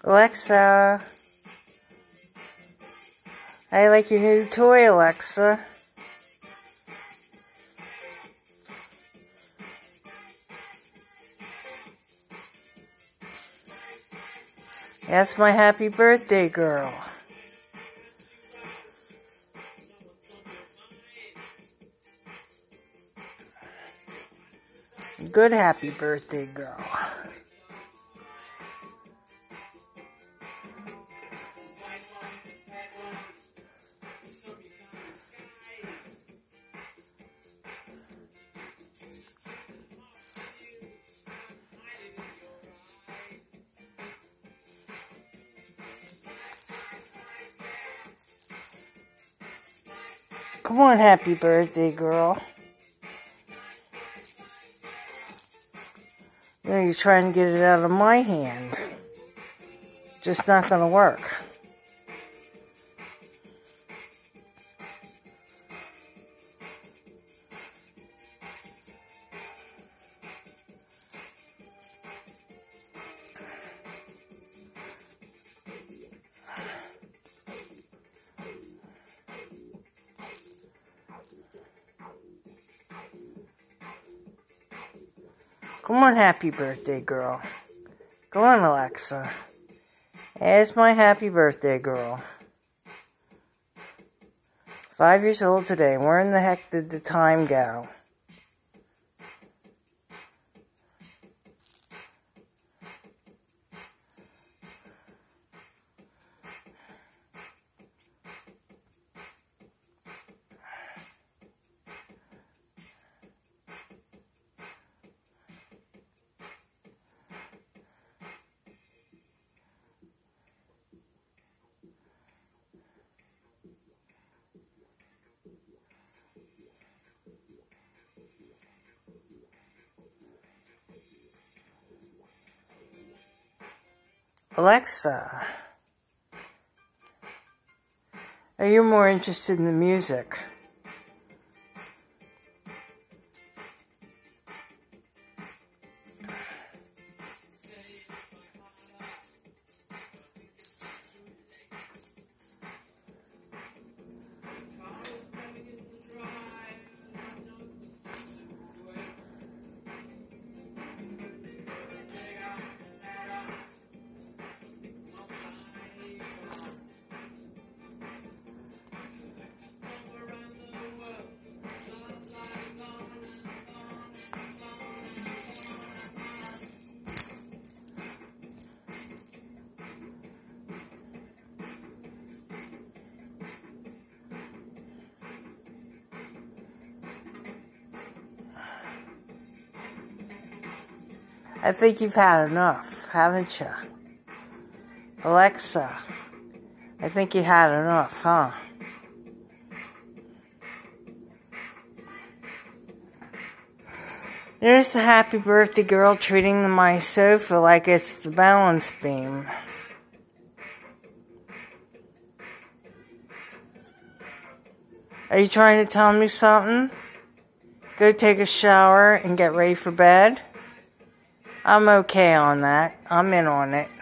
Alexa, I like your new toy, Alexa. That's my happy birthday girl. Good happy birthday girl. Come on, happy birthday girl. You know, you're trying to get it out of my hand. Just not gonna work. Come on, happy birthday girl. Go on, Alexa. It's my happy birthday girl. 5 years old today. Where in the heck did the time go? Alexa, are you more interested in the music? I think you've had enough, haven't you? Alexa, I think you had enough, huh? There's the happy birthday girl treating my sofa like it's the balance beam. Are you trying to tell me something? Go take a shower and get ready for bed? I'm okay on that. I'm in on it.